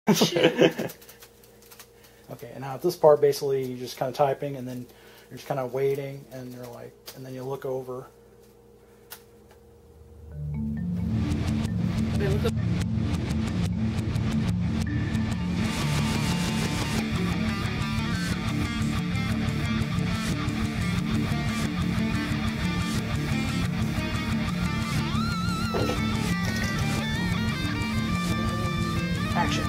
Okay, and now at this part, basically, you're just kind of typing, and then you're just kind of waiting, and you're like, and then you look over. Wait, look up. Action.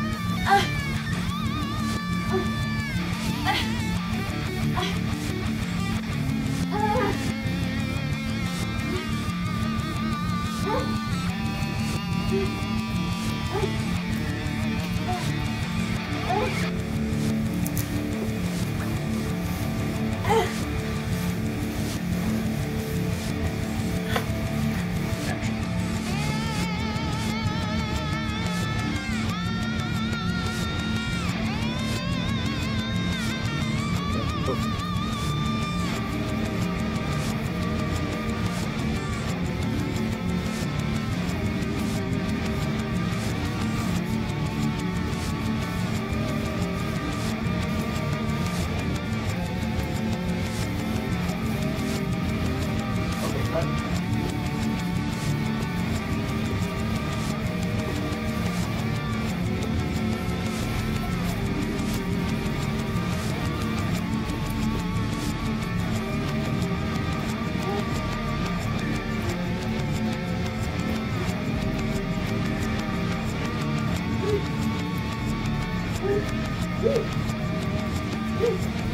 Woo!